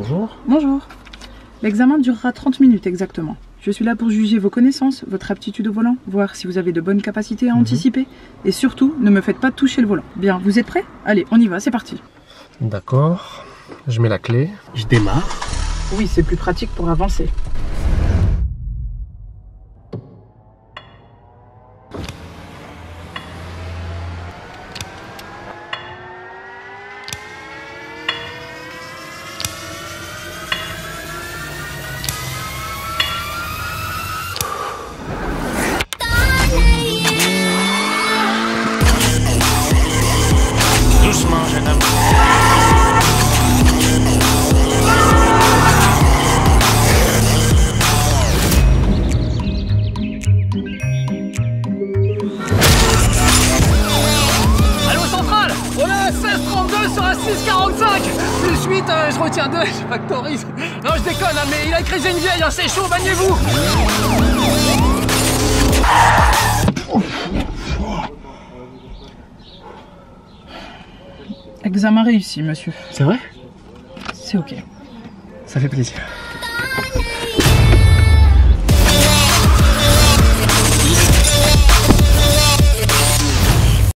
Bonjour. Bonjour. L'examen durera 30 minutes exactement. Je suis là pour juger vos connaissances, votre aptitude au volant, voir si vous avez de bonnes capacités à anticiper. Et surtout, ne me faites pas toucher le volant. Bien, vous êtes prêts? Allez, on y va, c'est parti. D'accord. Je mets la clé. Je démarre. Oui, c'est plus pratique pour avancer. Doucement, jeune homme. Allô centrale, on est à 16,32 sur un 6,45. Plus 8, je retiens 2, je factorise. Non je déconne hein, mais il a écrasé une vieille, hein, c'est chaud, bagnez-vous. Examen réussi, monsieur. C'est vrai? C'est ok. Ça fait plaisir.